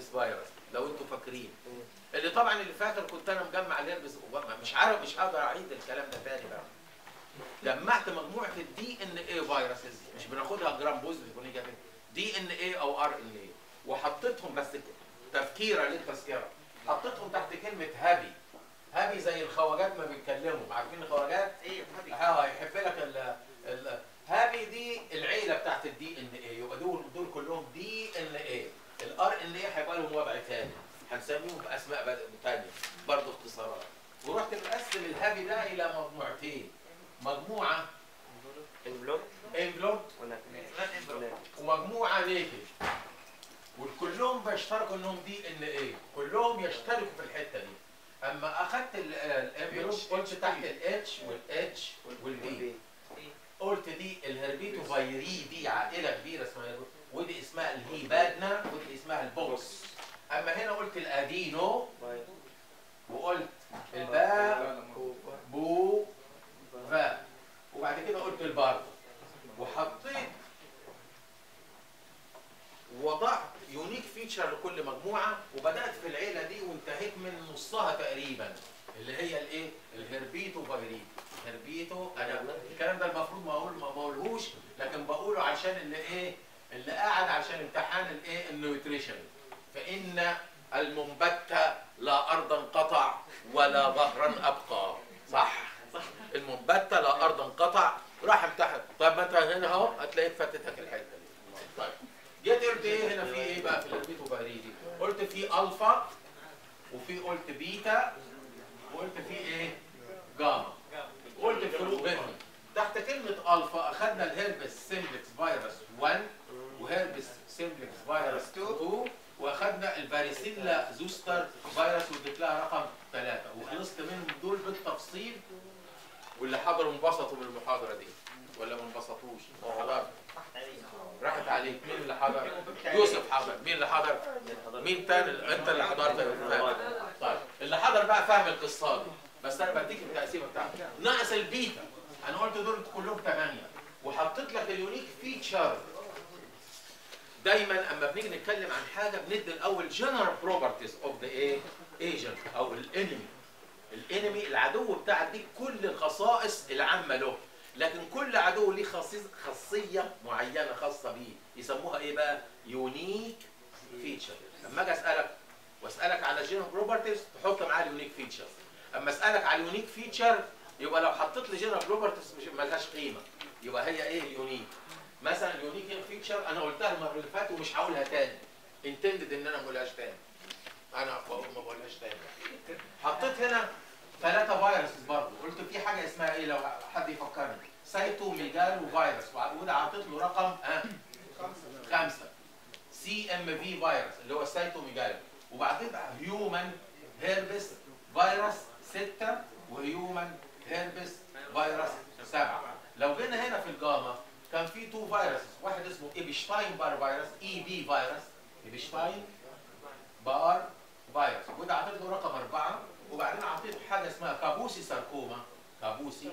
هيربس فيروس لو انتوا فاكرين. اللي طبعا اللي فاكر كنت انا مجمع الهيربس، مش عارف، مش هقدر اعيد الكلام ده تاني بقى. جمعت مجموعه الدي ان اي فيروسز، مش بناخدها جرام بوزيتيف ونيجاتيف، دي ان اي او ار ان اي، وحطيتهم بس تفكيره للتذكره، حطيتهم تحت كلمه هابي. هابي زي الخواجات ما بيتكلموا، عارفين الخواجات؟ ايه هابي؟ يحب لك هابي دي العيله بتاعت الدي ان اي، يبقى دول كلهم دي ان اي. الار ان اي هيبقى لهم وضع ثاني، هنسميهم باسماء ثانيه برضه اختصارات. ورحت مقسم الهابي ده الى مجموعتين، مجموعه انفلوت ومجموعه نيكد، وكلهم بيشتركوا انهم دي ان ايه، كلهم يشتركوا في الحته دي. اما اخذت الانفلوت قلت تحت الاتش والاتش والبي، قلت دي الهربيتو فيري، دي عائله كبيره اسمها، ودي اسمها الهيبادنا، ودي اسمها البوكس. اما هنا قلت الادينو، وقلت الباء بو فا، وبعد كده قلت البارد، وحطيت وضعت يونيك فيتشر لكل مجموعه، وبدات في العيله دي وانتهيت من نصها تقريبا، اللي هي الايه؟ الهربيتو فيري. هربيتو، انا الكلام ده المفروض ما اقولهوش، لكن بقوله عشان اللي ايه؟ اللي قاعد عشان امتحان الايه؟ النيوتريشن. فان المنبت لا ارضا قطع ولا ظهرا ابقى. صح؟ المنبت لا ارضا قطع، راح امتحن. طيب ما انت هنا اهو هتلاقيك فاتتك الحته دي. طيب جيت قلت ايه هنا؟ في ايه بقى في الهربيتو فيري دي؟ قلت في الفا، وفي قلت بيتا، وقلت في ايه؟ جاما. قلت الفروق بينهم. تحت كلمة الفا اخذنا الهيربس سيمبلكس فيروس 1 وهيربس سيمبلكس فيروس 2، واخذنا الفاريسيلا زوستر فيروس واديت لها رقم 3، وخلصت منهم دول بالتفصيل. واللي حضروا انبسطوا من المحاضرة دي ولا ما انبسطوش؟ حضرت؟ راحت عليك. مين اللي حضر؟ يوسف حضر. مين اللي حضر؟ مين تاني؟ انت اللي حضرت. طيب اللي حضر بقى فاهم القصه دي، بس انا بديك التقسيمه بتاعتي. ناقص البيتا، انا قلت دول كلهم 8، وحطيت لك اليونيك فيتشر. دايما اما بنيجي نتكلم عن حاجه بندي الاول جنرال بروبرتيز اوف ذا ايه؟ ايجنت او الانمي. الانمي العدو بتاعك دي كل الخصائص العامه له، لكن كل عدو ليه خاصيه معينه خاصه بيه، يسموها ايه بقى؟ يونيك فيتشر. لما اجي اسالك واسالك على جنرال بروبرتيز تحط معاه اليونيك فيتشر. اما اسالك على اليونيك فيتشر يبقى لو حطيت لي جنرال بروبرتيز مش مالهاش قيمه، يبقى هي ايه؟ يونيك. مثلا اليونيك فيتشر انا قلتها المره اللي فاتت ومش هقولها تاني، انتندد ان انا ما اقولهاش تاني، انا ما بقولهاش تاني. حطيت هنا 3 فيروسز برضه، قلت في حاجه اسمها ايه لو حد يفكرني؟ سايتو ميجالو فيروس، وده عطيت له رقم 5. سي ام في فيروس اللي هو السايتو ميجالو، وبعدين بقى هيومن هيربس فيروس 6 وهيومن هيربس فيروس 7. لو جينا هنا في الجاما كان في 2 فيروسز، واحد اسمه ايبشتاين بار فيروس، اي بي فيروس، ايبشتاين بار فيروس، وده عطيت له رقم 4. وبعدين عطيته حاجه اسمها كابوسي ساركوما، كابوسي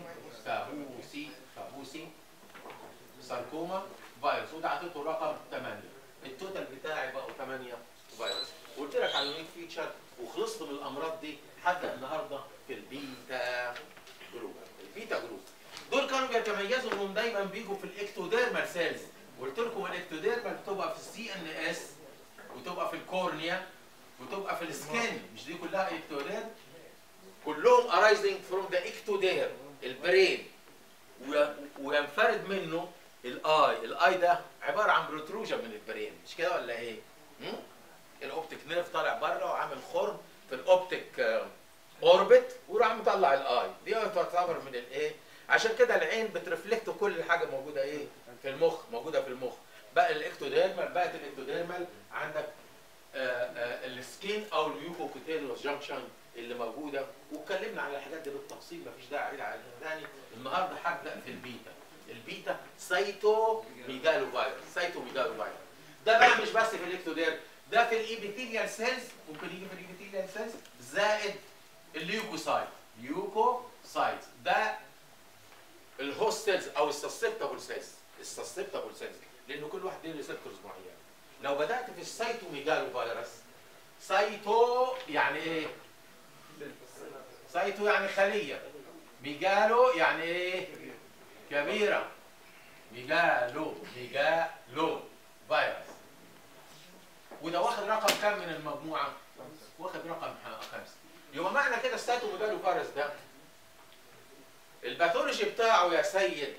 ساركوما فيروس، وده عطيته رقم 8. التوتال بتاعي بقوا 8 فيروس. قلت لك على اليونيك فيتشر وخلصت من الامراض دي. هبدا النهارده في البيتا جروب. البيتا جروب دول كانوا بيتميزوا انهم دايما بيجوا في الاكتوديرمال سيلز. قلت لكم الاكتوديرمال بتبقى في السي ان اس، وتبقى في الكورنيا، وتبقى في السكين، مش دي كلها اكتوديرم؟ كلهم arising from the ectoderm البرين، وينفرد منه الاي ده عباره عن بروتروجن من البرين، مش كده ولا ايه؟ الاوبتيك نيرف طالع بره وعامل خرم في الاوبتيك اوربت، وراح مطلع الاي دي تعتبر من الايه؟ عشان كده العين بترفلكت كل حاجه موجوده ايه؟ في المخ، موجوده في المخ. بقى الاكتوديرمال، بقت الاكتوديرمال عندك السكين او الميوكوكوتيلوس جانكشن اللي موجوده، واتكلمنا على الحاجات دي بالتفصيل، مفيش داعي اعيد عليها تاني. النهارده هبدا في البيتا. البيتا سايتو ميجالو فيروس، سايتو ميجالو فيروس. ده بقى مش بس في الاكتوديرم، ده في الايبيثيليال سيلز، ممكن يجي في الايبيثيليال سيلز زائد الليوكوسايت، ليوكوسايت ده الهوست سيلز او السسبتابل سيلز، السسبتابل سيلز، لان كل واحد له ريسبتورز معينه. لو بدات في السايتو ميجالو فيروس سايتو يعني ايه؟ سايتو يعني خليه. ميجالو يعني ايه؟ كبيره. ميجالو فيروس. وده واخد رقم كام من المجموعه؟ واخد رقم 5. يبقى معنى كده السايتو ميجالو فيروس ده الباثولوجي بتاعه يا سيد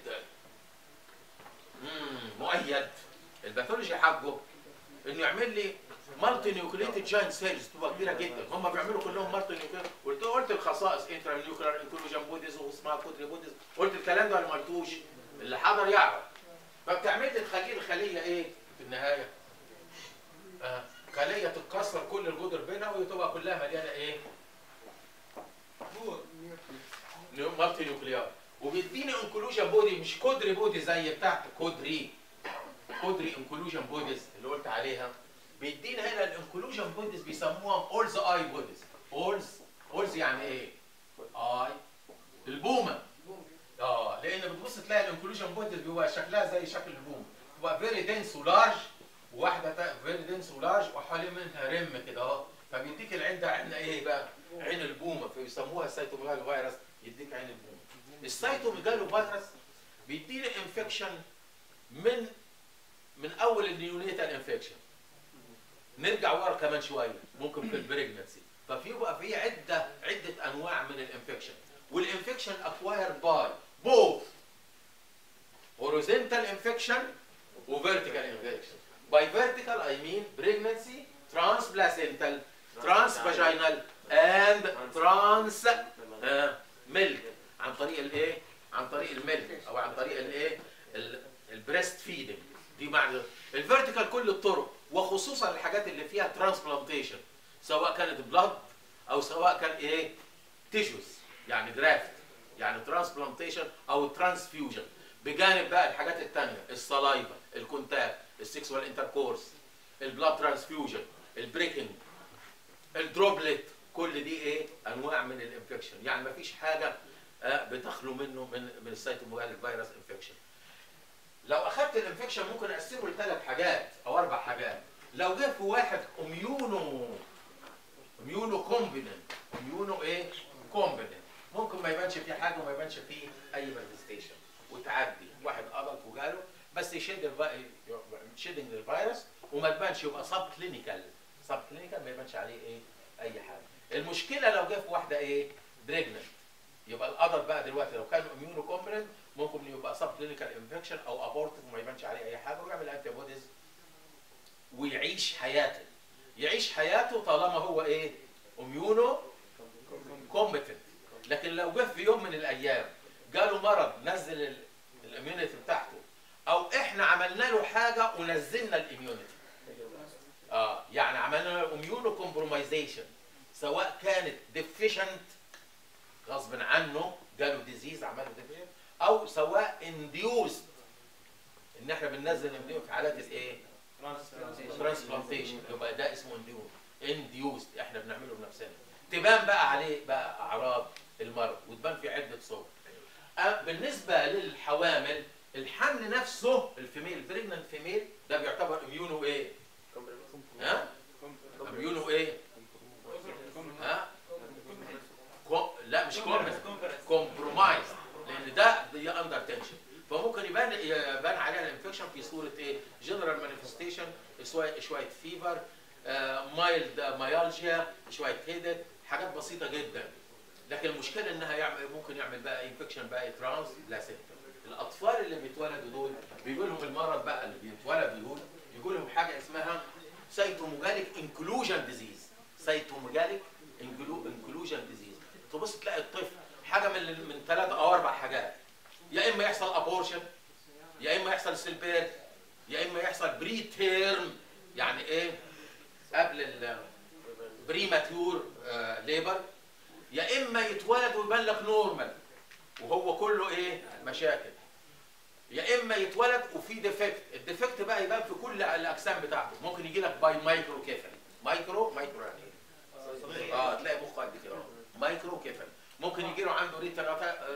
مؤيد. الباثولوجي حقه انه يعمل لي مالتي نيوكليتد جاينت سيلز تبقى كبيره جدا. هم بيعملوا كلهم مالتي نيوكليتد. قلت الخصائص انترا نيوكلير انكلوجن بوديز واسمها كوتري بوديز. قلت الكلام ده ولا ما قلتوش؟ اللي حضر يعرف. فبتعمل لي الخليه ايه في النهايه؟ خليه تتكسر كل الجدر بينها وتبقى كلها مليانه ايه؟ مالتي نيوكليار. وبيديني انكلوجن بودي مش كودري بودي زي بتاعت كودري انكلوجن بوديز اللي قلت عليها. بيدينا هنا الانكلوجن بوديز بيسموها اولز اي بوديز. اولز يعني ايه؟ اي البومه. لان بتبص تلاقي الانكلوجن بوديز بيبقى شكلها زي شكل البومه. تبقى فيري دنس ولارج، وواحده فيري دنس ولارج وحوالي منها رم كده اهو. فبيديك العين ده عين ايه بقى؟ عين البومه. فبيسموها السيتوميجالو فيروس. يديك عين البومه. السيتوميجالو فيروس بيدينا انفكشن من اول النيونيتال انفكشن. نرجع ورا كمان شويه ممكن في البريجنسي. فبيبقى في عده انواع من الانفكشن. والانفكشن اكوايرد باي بوث هوريزونتال انفكشن وفيرتيكال انفكشن. باي فيرتيكال اي مين بريجنسي ترانس بلاسنتال ترانس فاجينال اند ترانس ميلك. عن طريق الايه؟ عن طريق الميلك او عن طريق الايه؟ البريست فيدنج. دي معنى الفيرتيكال كل الطرق، وخصوصا الحاجات اللي فيها ترانسبلانتيشن، سواء كانت بلاد او سواء كان ايه؟ تيشوز يعني جرافت، يعني ترانسبلانتيشن او ترانسفيوجن. بجانب بقى الحاجات الثانيه السلايفا، الكونتاكت، السكسوال انتركورس، البلاد ترانسفيوجن، البريكنج، الدروبلت. كل دي ايه؟ انواع من الانفكشن. يعني ما فيش حاجه بتخلو منه من السيتوميجالو فيروس انفكشن. لو اخذت الانفكشن ممكن اقسمه لثلاث حاجات او اربع حاجات. لو جه في واحد اميونو كومبيننت ممكن ما يبانش فيه حاجه وما يبانش فيه اي مانيفستيشن وتعدي. واحد قبض وجاله بس شيدنج للفيروس وما تبانش، يبقى سب كلينيكال ما يبانش عليه ايه؟ اي حاجه. المشكله لو جه في واحده ايه؟ بريجننت، يبقى القدر بقى دلوقتي لو كان اميونو كومبيننت ممكن يبقى سب كلينيكال انفكشن او ابورتيف وما يبانش عليه اي حاجه ويعمل انتي بوديز ويعيش حياته طالما هو ايه؟ اميونو كومبيتنت. لكن لو جه في يوم من الايام جاله مرض نزل الاميونيتي بتاعته، او احنا عملنا له حاجه ونزلنا الاميونيتي، يعني عملنا له اميونو كومبرومايزيشن، سواء كانت ديفيشنت غصب عنه جاله ديزيز عمل له ديفيشنت، او سواء انديوست ان احنا بننزل في حالات الايه؟ ترانسبلانتيشن. يبقى ده اسمه انديوست احنا بنعمله بنفسنا. تبان بقى عليه بقى اعراض المرض وتبان في عده صور. بالنسبه للحوامل، الحمل نفسه البريجننت فيميل ده بيعتبر اميونو ايه؟ اميونو ايه؟ لا مش كومبرومايز، لان ده اندر تنشن. فممكن يبان عليها الانفكشن في صوره ايه؟ جنرال مانيفستيشن، شويه فيفر، مايلد مايالجيا، شويه هيدك، حاجات بسيطه جدا. لكن المشكله انها ممكن يعمل بقى انفكشن بقى ترانس بلاسنتال. الاطفال اللي بيتولدوا دول بيجي لهم المرض بقى اللي بيتولدوا دول، يجي لهم حاجه اسمها سيتوميجاليك انكلوجن ديزيز. سيتوميجاليك انكلوجن ديزيز. تبص تلاقي الطفل حاجه من 3 أو 4 حاجات، يا اما يحصل ابورشن، يا اما يحصل سيلبير، يا اما يحصل بري تيرم، يعني ايه؟ قبل البريماتيور ليبر، يا اما يتولد ويبان لك نورمال وهو كله ايه؟ مشاكل، يا اما يتولد وفي ديفكت. الديفكت بقى يبان في كل الاجسام بتاعته. ممكن يجي لك باي مايكرو كيفل. مايكرو يعني ايه؟ تلاقي مخه قد كده مايكرو كيفل. ممكن يجي له عنده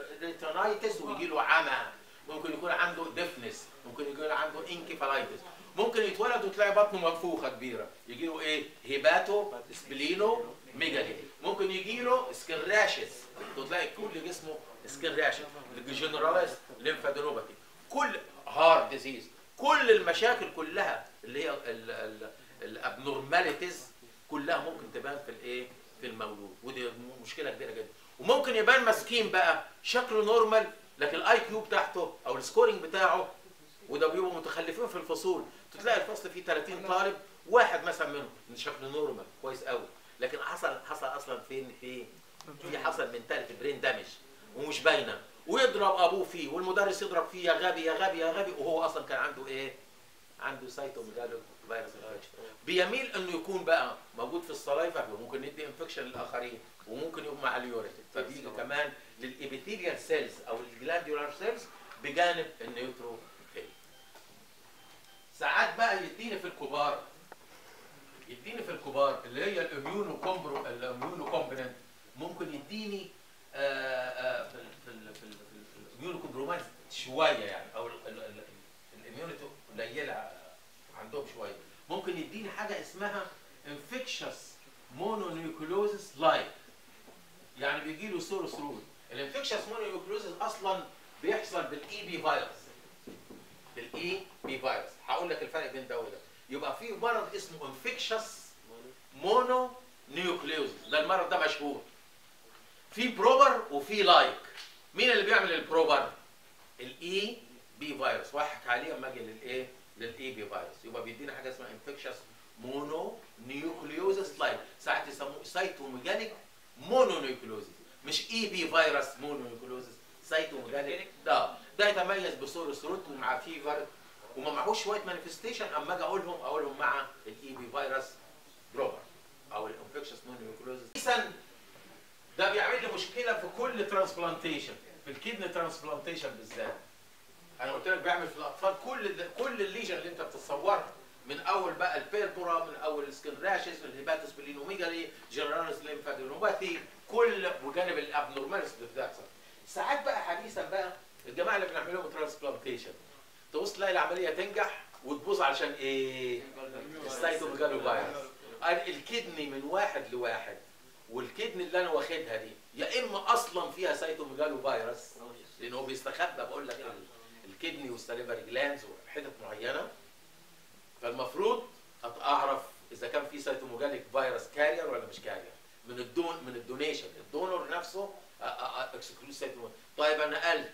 ريتينايتس ويجي له عمى. ممكن يكون عنده ديفنس، ممكن يكون عنده انكيفالايتس، ممكن يتولد وتلاقي بطنه منفوخه كبيره، يجي له ايه؟ هيباتو سبلينو ميجالي. ممكن يجي له سكين راشز، تلاقي كل جسمه سكين راشز، جنرالايز ليمفادينوباثي، كل هارت ديزيز، كل المشاكل كلها اللي هي الابنورماليتيز كلها ممكن تبان في الايه؟ في المولود، ودي مشكله كبيره جدا. وممكن يبان مسكين بقى شكله نورمال، لكن الاي كيو بتاعته او السكورينج بتاعه، وده بيبقوا متخلفين في الفصول، تلاقي الفصل فيه 30 طالب، واحد مثلا منهم شكله نورمال كويس قوي، لكن حصل اصلا في حصل منتاليتي برين دامج ومش باينه، ويضرب ابوه فيه والمدرس يضرب فيه يا غبي يا غبي يا غبي، وهو اصلا كان عنده ايه؟ عنده سايتوميجالو فيروس الاتش. بيميل انه يكون بقى موجود في الصلايفه، وممكن يدي انفكشن للاخرين، وممكن يقوم مع اليوريت، فبيجي كمان للابيثيليال سيلز او الجلاندولار سيلز بجانب النيوترو. ساعات بقى يديني في الكبار اللي هي الاميونو كومبوننت، ممكن يديني في الاميونو كومبرومايز شويه يعني، او الاميونيتي قليله عندهم شويه، ممكن يديني حاجه اسمها انفكشس مونونيوكلوزس لايك، يعني بيجي له سورس رود. الانفكشس مونونيوكلوزس اصلا بيحصل بالاي بي فيروس، هقول لك الفرق بين ده وده. يبقى في مرض اسمه انفكشس مونونيوكلوزس، ده المرض ده مشهور. في بروبر وفي لايك. مين اللي بيعمل البروبر؟ الاي بي فيروس، واحد عليه اما اجي للاي بي فيروس، يبقى بيدينا حاجه اسمها انفكشس مونونيوكلوزس لايك، ساعات يسموه سايتوميجاليك مونونيوكلوزس، مش اي بي فيروس مونونيوكلوزس، سايتوميجاليك. ده يتميز بسورس روت ومع فيفر، وما معهوش شويه مانيفستيشن، اما اجي اقولهم مع الاي بي فيروس بروبر او الانفكشس مونونيوكلوزس. ده بيعمل لي مشكله في كل ترانسبلانتيشن، في الكدني ترانسبلانتيشن بالذات. انا قلت لك بيعمل في الاطفال كل الليجن اللي انت بتتصورها، من اول بقى البيربورا، من اول السكين راشز، الهيباتوس بلينوميجالي، جنراليس ليمفادينوباثي، كل وجانب الابنورماليس اللي بتحصل. ساعات بقى حديثا بقى الجماعه اللي بنعمل لهم ترانسبلانتيشن تبص تلاقي العمليه تنجح وتبوظ علشان ايه؟ السايتوميجالو فيروس. الكدني من واحد لواحد، والكدني اللي انا واخدها دي يا اما اصلا فيها سايتوميجالو فيروس، لان هو بيستخبى، بقول لك الكدني والسليفري جلاندز وحتت معينه، فالمفروض اعرف اذا كان في سايتوميجاليك فيروس كارير ولا مش كارير من الدونيشن، الدونور نفسه اكسكلود سايتوميجالو. طيب انا نقلت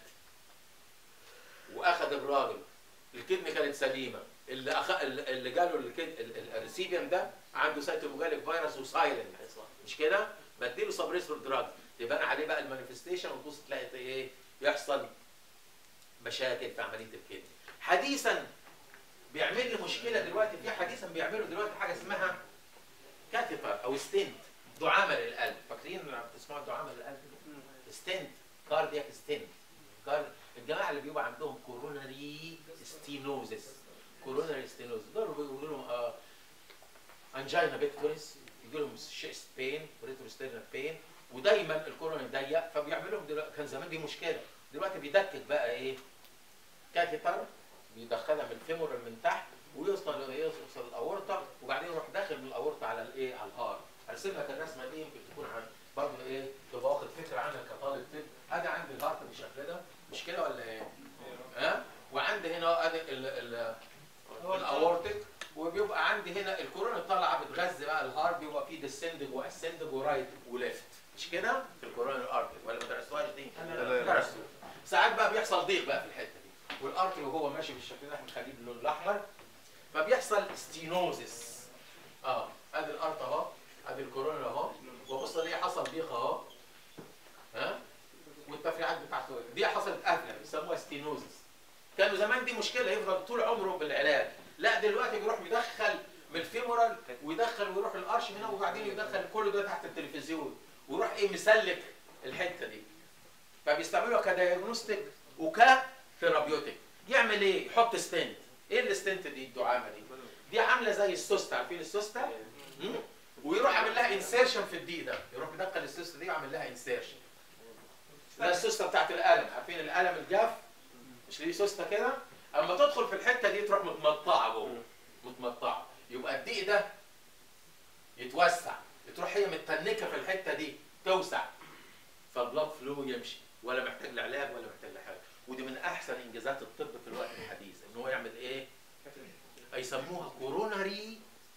واخد الراجل، الكدني كانت سليمه، اللي جاله الريسيبيان ده عنده سايتوميجاليك فيروس وسايلنت، مش كده؟ بديله سبريسور دراج، تبان عليه بقى المانيفستيشن، وتبص تلاقي ايه؟ يحصل مشاكل في عمليه الكدني. حديثا بيعمل لي مشكله دلوقتي، بيعملوا دلوقتي حاجه اسمها كاتيتر او ستنت، دعامه للقلب. فاكرين لما بتسمعوا دعامه للقلب؟ ستنت، كاردياك ستنت. الجماعه اللي بيبقى عندهم كوروناري ستينوزس، دول بيقولوا لهم انجينا بيكتوريس، يجي لهم شيست بين وريتروستيرنال بين، ودايما الكوروناري ضيق، فبيعمل لهم دلوقتي، كان زمان دي مشكله، دلوقتي بيدكك بقى ايه؟ كاتيتر، بيدخلها من الفيمورال من تحت ويوصل الاورطه، وبعدين يروح داخل من الاورطه على الايه؟ على الهارت. ارسم لك الرسمه دي يمكن تكون برضه ايه؟ تبقى واخد فكره عنها كطالب طب. ادي عندي الهارت بالشكل ده، مش كده ولا ايه؟ وعندي هنا ادي الاورتيك، وبيبقى عندي هنا الكورونا طالعه بتغذي بقى الهارت، بيبقى فيه ديسندنج واسندنج ورايت وليفت، مش كده؟ في الكورونا الارتري، ولا ما درستوهاش دي؟ درستوها. ساعات بقى بيحصل ضيق بقى في الحته دي، والارتري وهو ماشي بالشكل ده مخليه باللون الاحمر، فبيحصل ستينوزس. ادي الارت اهو، ادي الكورونا اهو، وبص ليه حصل ضيق اهو، والتفريعات بتاعته دي حصلت قبل، بيسموها ستينوزس. كانوا زمان دي مشكله يفضل طول عمره بالعلاج، لا دلوقتي بيروح يدخل من الفيمورال ويدخل ويروح الارش هنا، وبعدين يدخل كل ده تحت التلفزيون، ويروح مسلك الحته دي. فبيستعملوها كدايجنوستيك وكثيرابيوتيك. يعمل ايه؟ يحط ستنت. ايه الستنت دي؟ الدعامه دي عامله زي السوسته، عارفين السوسته؟ ويروح عامل لها انسيرشن في الدي ده، يروح يدخل السوسته دي ويعمل لها انسيرشن. ده السوسته بتاعت القلم، عارفين القلم الجاف؟ مش ليه سوسته كده؟ اما تدخل في الحته دي تروح متمطعه جوه، متمطعه، يبقى الضيق ده يتوسع، تروح هي متنكه في الحته دي توسع، فالبلاد فلو يمشي، ولا محتاج لعلاج ولا محتاج لحاجه. ودي من احسن انجازات الطب في الوقت الحديث، ان هو يعمل ايه؟ يسموها كوروناري،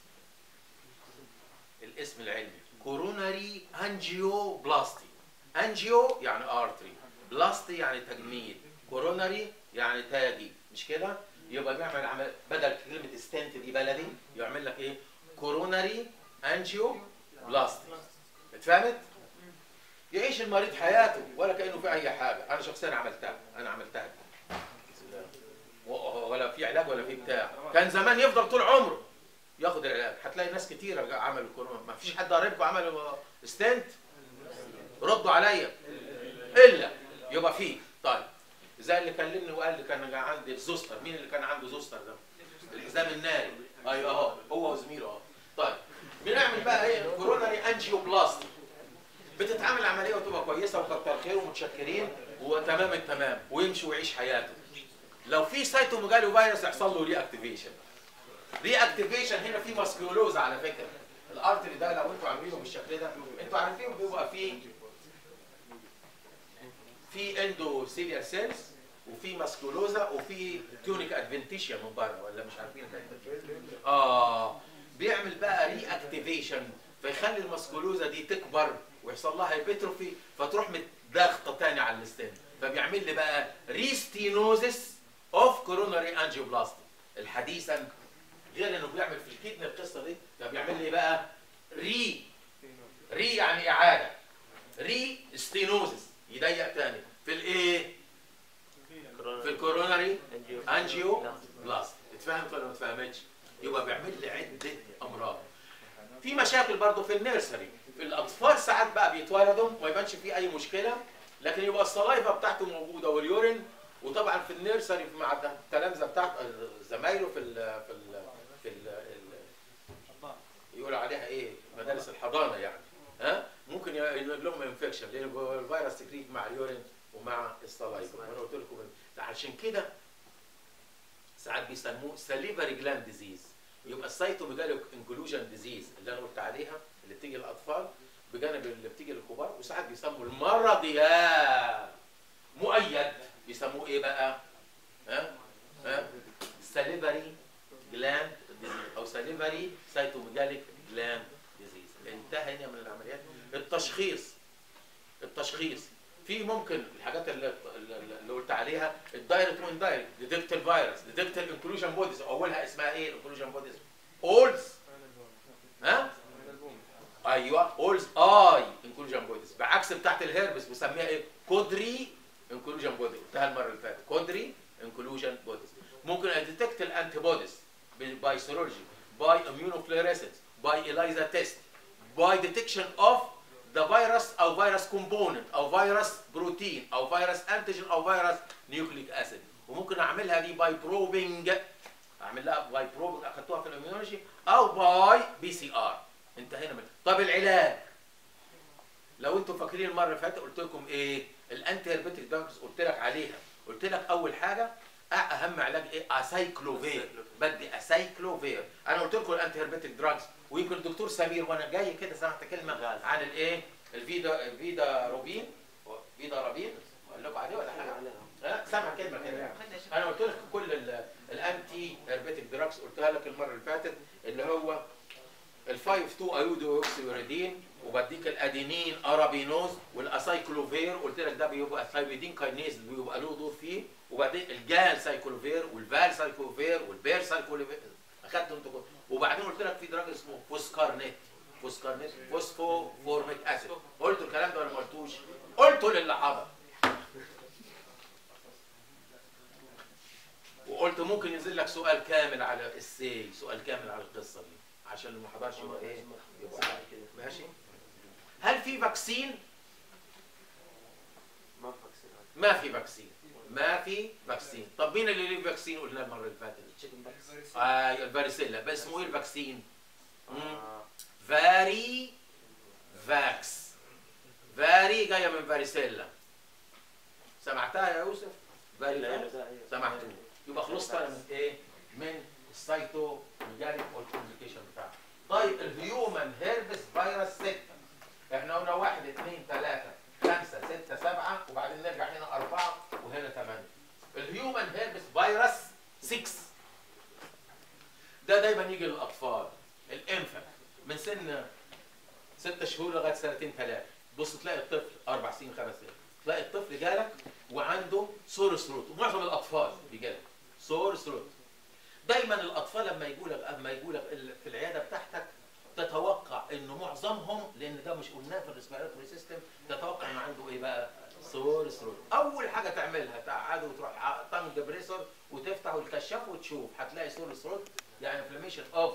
الاسم العلمي كوروناري انجيو بلاستي. انجيو يعني ارتري، بلاستي يعني تجميد، كوروناري يعني تاجي، مش كده؟ يبقى بيعمل عمل بدل كلمه ستنت دي بلدي، يعمل لك ايه؟ كوروناري انجيو بلاستي. اتفهمت؟ يعيش المريض حياته ولا كانه في اي حاجه. انا شخصيا عملتها ولا في علاج ولا في بتاع. كان زمان يفضل طول عمره ياخد العلاج. هتلاقي ناس كتيره عملوا كورونا، ما فيش حد قريبكم عملوا ستنت؟ ردوا عليا الا يبقى فيه. طيب زي اللي كلمني وقال لي كان عندي الزوستر. مين اللي كان عنده زوستر ده؟ الحزام الناري. ايوه اهو، هو وزميله اهو. طيب بنعمل بقى ايه؟ كوروناري انجيو بلاستي. بتتعمل عمليه وتبقى كويسه وكتر خير ومتشكرين وتمام التمام ويمشي ويعيش حياته. لو في سايتوميجالو فيروس يحصل له ري اكتيفيشن. ري اكتيفيشن هنا في ماسكيولوز على فكره. الارتري ده لو انتوا عاملينه بالشكل ده، انتوا عارفين بيبقى في اندوثيليال سيلز وفي ماسكيولوزا وفي تونيك ادفنتيشيا من بره، ولا مش عارفين؟ بيعمل بقى ري اكتيفيشن، فيخلي الماسكولوزا دي تكبر ويحصل لها هايبرتروفي، فتروح ضاغطه تاني على الستين، فبيعمل لي بقى ريستينوزس اوف كوروناري انجيوبلاستي. الحديثا غير انه بيعمل في الكدني القصه دي، ده بيعمل لي بقى ري يعني اعاده، ري ستينوزس، يضيق تاني في الايه؟ في الكوروناري انجيوبلاستي. اتفهمت ولا ما اتفهمتش؟ يبقى بيعمل لي عده امراض. في مشاكل برضه في النيرسري، في الاطفال ساعات بقى بيتولدوا ما يبانش فيه اي مشكله، لكن يبقى الصلايفه بتاعته موجوده واليورين. وطبعا في النيرسري مع التلامذه بتاعته زمايله في يقولوا عليها ايه؟ مدارس الحضانه يعني، ها؟ ممكن يجيب لهم انفكشن لان الفيروس سكريت مع اليورين ومع الصلايفه. وانا قلت لكم عشان كده ساعات بيسموه ساليفري جلاند ديزيز. يبقى السايتوميجالو انكلوجن ديزيز اللي انا قلت عليها اللي بتيجي للاطفال بجانب اللي بتيجي للكبار. وساعات بيسموا المرض يا مؤيد بيسموه ايه بقى؟ ساليفري جلاند ديزيز او ساليفري سايتوميجاليك جلاند ديزيز. انتهى هنا من العمليات. التشخيص في ممكن الحاجات اللي قلت عليها، الدايركت واندايركت، ديتكت الفيروس، ديتكت الانكلوجن بوديز. اولها اسمها ايه الانكلوجن بوديز؟ اولز. ايوه اولز اي انكلوجن بوديز، بعكس بتاعت الهيربس بسميها ايه؟ كودري انكلوجن بوديز. قلتها المره اللي فاتت، كودري انكلوجن بوديز. ممكن اديتكت الانتي بوديز باي سيرولوجي، باي اميونوفلوريسنس، باي إلايزا تيست، باي ديتكشن اوف ده فيروس او فيروس كومبوننت او فيروس بروتين او فيروس انتيجين او فيروس نيوكليك اسيد. وممكن اعملها دي باي بروبنج، اعمل لها باي بروبنج اخدتوها في الاميونولوجي، او باي PCR. انتهينا من. طب العلاج لو انتم فاكرين المره اللي فاتت قلت لكم ايه؟ الانتي هيربيتيك دراجز قلت لك عليها. قلت لك اول حاجه اهم علاج ايه؟ اسايكلوفير. بدي اسايكلوفير. انا قلت لكم الانتي هيربيتيك دراجز، ويمكن الدكتور سمير وانا جاي كده سمعت كلمه عن الايه؟ الفيدا روبين، فيدا رابين، اقول لكم عليه ولا حاجه؟ سمع كلمه كده. انا قلت لك كل الانتي هيربيتيك دراجز قلتها لك المره اللي فاتت، اللي هو ال 5-2 ايودوكسيوريدين، وبديك الادينين ارابينوز والاسايكلوفير. قلت لك ده بيبقى الثايميدين كاينيز بيبقى له دور فيه. وبعدين الجال سايكلوفير والفال سايكلوفير والبير سايكلوفير اخدتهم انتوا. وبعدين قلت لك في دراج اسمه فوسكارنيت، فوسفوفورميك اسيد. قلت الكلام ده ولا ما قلتوش؟ قلته للي حضر. وقلت ممكن ينزل لك سؤال كامل على سؤال كامل على القصه دي عشان اللي ما حضرش يبقى ايه؟ يبقى ماشي. هل في فاكسين؟ ما في فاكسين. ما في فاكسين. طب مين اللي ليه فاكسين قلنا المره اللي فاتت؟ الفاريسيلا. بس اسمه ايه الفاكسين؟ فاري فاكس. فاري جايه من فاريسيلا. سمعتها يا يوسف؟ فاري فاكس؟ سمعتوه. يبقى خلصت من ايه؟ من السيتوميجاليك والكومبليكيشن بتاعها. طيب الهيومن هيربس فيروس 6 احنا قلنا 1 2 3 5 6 7 وبعدين نرجع هنا 4 وهنا 8. الهيومن هيربس فيروس 6 ده دايما يجي للاطفال الانفant من سن 6 شهور لغايه سنتين 3. بص تلاقي الطفل 4 سنين 5 سنين تلاقي الطفل جالك وعنده سور ثروت، ومعظم الاطفال بيجي لك سور ثروت. دايما الاطفال لما يجوا لك في العياده بتاعتك تتوقع انه معظمهم، لان ده مش قلناه في الريسبيراتوري سيستم، تتوقع انه عنده ايه بقى؟ سور ثروت. اول حاجه تعملها تقعده وتروح طنج بريسور وتفتح الكشاف وتشوف، هتلاقي سور ثروت يعني انفلاميشن اوف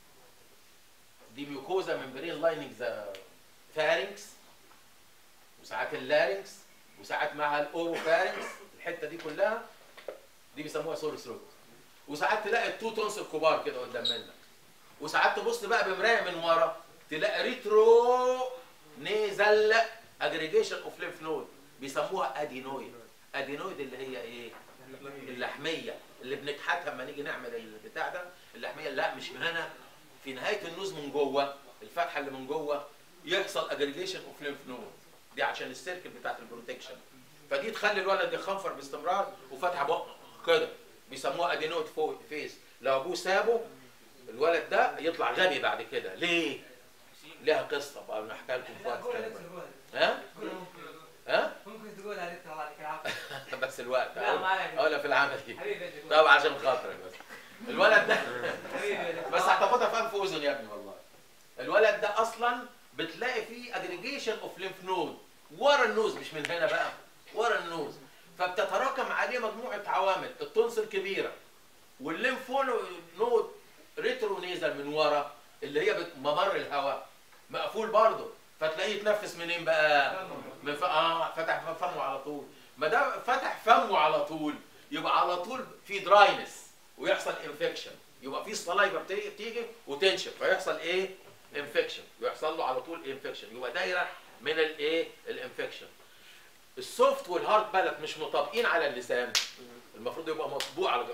دي ميوكوزا ممبرين لايننج ذا فارنكس، وساعات اللارنكس، وساعات مع الاوروفارنكس، الحته دي كلها دي بيسموها سور ثروت. وساعات تلاقي التو تونس الكبار كده قدام منك، وساعات تبص بقى بمرايه من ورا تلاقي ريترو نيزل اجريجيشن اوف ليمف نود بيسموها ادينويد. ادينويد اللي هي ايه؟ اللحميه اللي بنكحتها لما نيجي نعمل البتاع ده، اللحميه لا مش من هنا، في نهايه النوز من جوه الفتحه اللي من جوه يحصل اجريجيشن اوف ليمف نود، دي عشان السيركل بتاعت البروتكشن، فدي تخلي الولد يخنفر باستمرار وفتح بقه كده، بيسموها ادينويد فيس. لو ابوه سابه الولد ده يطلع غبي بعد كده. ليه؟ ليها قصه بقى نحكيها لكم في وقت تاني. ها؟ ها؟ ممكن تقول عليك الله يعطيك العافيه. بس الوقت لا ما عليك. ولا في العمل حبيبي طبعا عشان خاطرك بس. الولد ده بس هتاخدها في انف واذن يا ابني والله. الولد ده اصلا بتلاقي فيه اجريجيشن اوف ليمف نود ورا النوز، مش من هنا بقى، ورا النوز، فبتتراكم عليه مجموعه عوامل، التونس الكبيره والليمف نود ريترو نيزل من ورا اللي هي ممر الهواء مقفول برضه، فتلاقيه يتنفس منين بقى؟ من فتح فمه على طول. ما ده فتح فمه على طول يبقى على طول في دراينس ويحصل انفكشن، يبقى في الصلايبه بتيجي وتنشف فيحصل ايه؟ انفكشن، يحصل له على طول انفكشن، يبقى دايره من الايه؟ الانفكشن. السوفت والهارد بالك مش مطابقين على اللسان، المفروض يبقى مطبوع على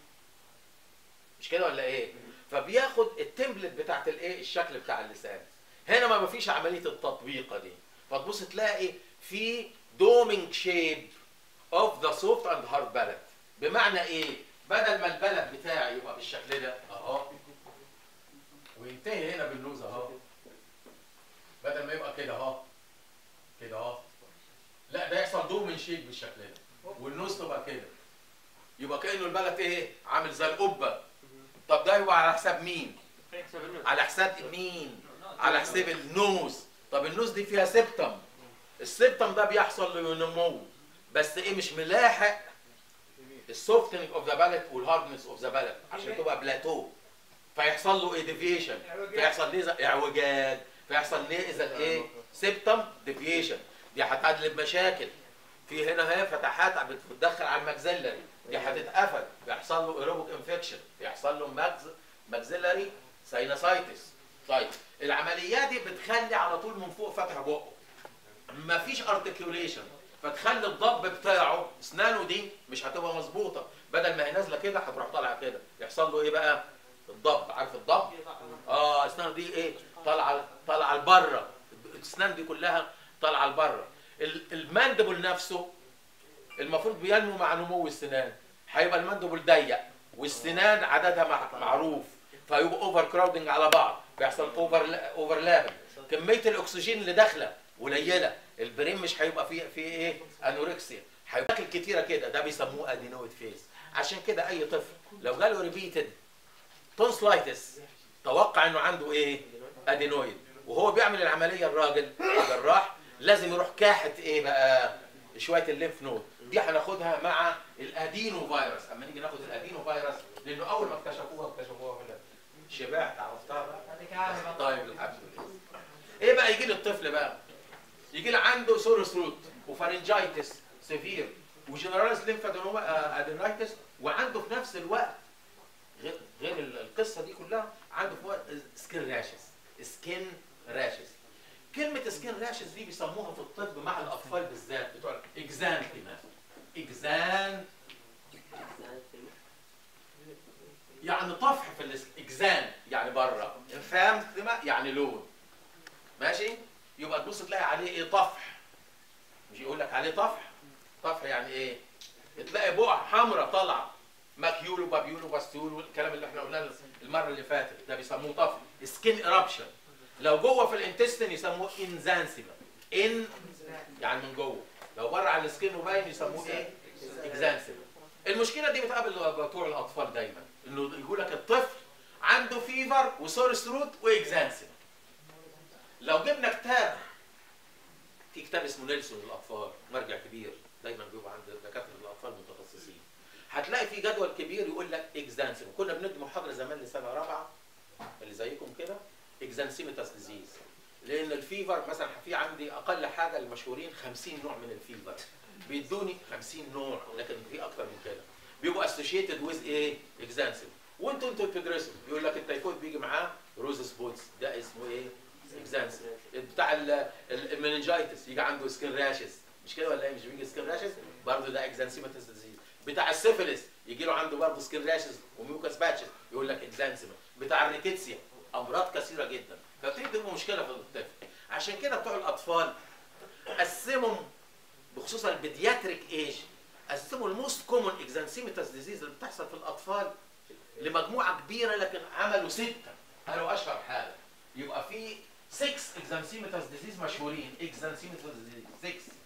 مش كده ولا ايه؟ فبياخد التمبلت بتاعت الايه؟ الشكل بتاع اللسان. هنا ما فيش عمليه التطبيقه دي، فتبص تلاقي في دومينج شيب اوف ذا سوفت اند هارد بالت. بمعنى ايه؟ بدل ما البلد بتاعي يبقى بالشكل ده اهو وينتهي هنا بالنوز اهو، بدل ما يبقى كده اهو كده اهو، لا ده يحصل دومينج شيب بالشكل ده والنوز تبقى كده، يبقى كانه البلد ايه؟ عامل زي القبه. طب ده يبقى على حساب مين؟ على حساب مين؟ على حساب النوز. طب النوز دي فيها سيبتم، السيبتم ده بيحصل له نمو بس ايه؟ مش ملاحق السوفتنج اوف ذا بالت والهاردنس اوف ذا بالت عشان تبقى بلاتو، فيحصل له ايه؟ ديفيشن، فيحصل ليه اعوجاج، فيحصل ليه اذا ايه؟ سيبتم ديفيشن. دي هتعدل مشاكل في هنا اهي فتحات بتدخل على الماكسيلري، دي هتتقفل، بيحصل له ايروبيك انفكشن، بيحصل له ماكسيلري ساينوسايتس. طيب العمليات دي بتخلي على طول من فوق فتح بقه، مفيش ارتكيوليشن، فتخلي الضب بتاعه اسنانه دي مش هتبقى مظبوطه، بدل ما هي نازله كده هتروح طالعه كده، يحصل له ايه بقى؟ الضب، عارف الضب؟ اسنانه دي ايه؟ طالعه لبره، الاسنان دي كلها طالعه لبره. الماندبل نفسه المفروض بينمو مع نمو السنان، هيبقى الماندبل ضيق والسنان عددها معروف، فيبقى اوفر كراودنج على بعض، بيحصل اوفرلاب، كميه الاكسجين اللي داخله قليله، البرين مش هيبقى فيه ايه؟ انوركسيا، هيبقى اكل كتيره كده، ده بيسموه ادينويد فيس. عشان كده اي طفل لو جاله ريبيتد تونسلايتس توقع انه عنده ايه؟ ادينويد، وهو بيعمل العمليه الراجل الجراح لازم يروح كاحت ايه بقى؟ شويه الليمف نود، دي هناخدها مع الادينو فيروس، اما نيجي ناخد الادينو فيروس لانه اول ما اكتشفوها في شبعت عرفتها بقى. طيب الحمد لله. ايه بقى يجي لي الطفل بقى؟ يجي لي عنده سور ثروت وفارنجايتس سيفير وجنراليز ليمفادينوما ادينايتس، وعنده في نفس الوقت غير القصه دي كلها عنده في وقت سكين راشز. سكين راشز، كلمه سكين راشز دي بيسموها في الطب مع الاطفال بالذات بتوع اكزانثيما. يعني طفح في الاكزام يعني بره، انفانتما يعني لون. ماشي؟ يبقى تبص تلاقي عليه ايه؟ طفح. مش يقول لك عليه طفح؟ طفح يعني ايه؟ تلاقي بقع حمراء طالعه، ماكيول وبابيول وباستيول والكلام اللي احنا قلناه المره اللي فاتت، ده بيسموه طفح. سكين ايرابشن. لو جوه في الانتستين يسموه انزانسيما. ان يعني من جوه. لو بره على السكين وباين يسموه ايه؟ اكزانسيما. المشكله دي بتقابل بتوع الاطفال دايما، انه يقول لك الطفل عنده فيفر وسور ثروت واكزانسيما. لو جبنا كتاب، في كتاب اسمه نيلسون للاطفال، مرجع كبير دايما بيبقى عند دكاتره الاطفال متخصصين، هتلاقي في جدول كبير يقول لك اكزانسيما. كنا بندي محاضره زمان لسنه رابعه اللي زيكم كده، اكزانسيمتاس ديزيز، لان الفيفر مثلا في عندي اقل حاجه المشهورين 50 نوع من الفيفر، بيدوني 50 نوع، لكن في اكتر من كده بيبقوا اسوشيتد ويز ايه؟ اكزانسيما. وانتوا بتدرسوا يقول لك التيفويد بيجي معاه روز سبوتس، ده اسمه ايه؟ اكزانسيما. بتاع المننجايتس يجي عنده سكين راشز، مش كده ولا ايه؟ مش بيجي سكين راشز؟ برضه ده اكزانسيمتاس ديزيز. بتاع السيفيلس يجي له عنده برضه سكين راشز وميوكاس باتشز، يقول لك اكزانسيما. بتاع الريكيتسيا، امراض كثيره جدا، فبتبقى مشكله في الطفل. عشان كده بتوع الاطفال قسموا بخصوص البيدياتريك ايج، قسموا الموست كومون اكزانسيمتاس ديزيز اللي بتحصل في الاطفال لمجموعه كبيره، لكن عملوا 6 قالوا اشهر حاله. يبقى في 6 اكزانسيمتاس ديزيز مشهورين، اكزانسيمتاس ديزيز 6،